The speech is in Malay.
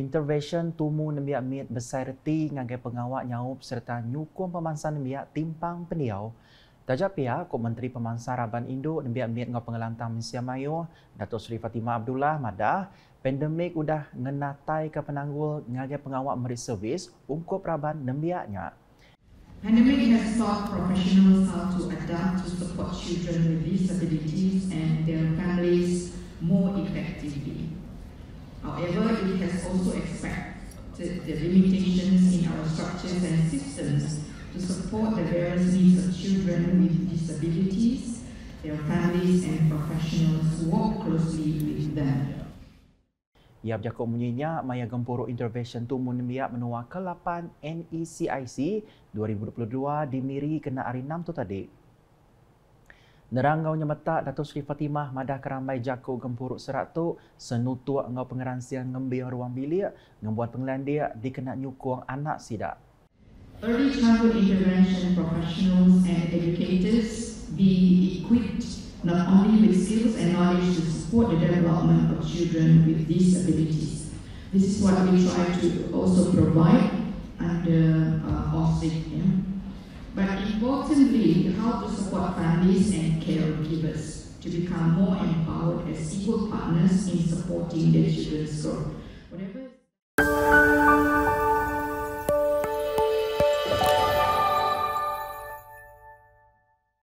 Intervention tumu nembiak mit besar reti ngagai pengawak nyaup serta nyukung pemansan nembiak timpang pendiau. Tajak pihak Kop Menteri Pemansar Raban Induk nembiak mit ngau pengelantang Malaysia Mayu, Datuk Seri Fatimah Abdullah madah pandemik udah ngenatai ke penanggul ngagai pengawak merit servis ungkup Raban nembiaknya. Pandemic has taught professionals how to adapt to support children with disabilities and their families more effectively. However, it has also expected the limitations in our structures and systems to support the various needs of children with disabilities, their families and professionals who work closely with them. Ia berjakut bunyinya Maya Gempuruk Intervention Tumu Nembiak menua ke-8 NECIC 2022 di Miri kena hari 6 tu tadi. Nerangau nyemetak Datuk Seri Fatimah madah keramai jakut Gempuruk Serat tu senutuak ngau pengeransian ngembiang ruang bilik ngembuat pengelandia dikena nyukung anak sidak. Early childhood intervention professionals and educators be equipped not only with skills and knowledge to support the development of children with disabilities. This is what we try to also provide under OSIC. But importantly, how to support families and caregivers to become more empowered as equal partners in supporting their children's growth.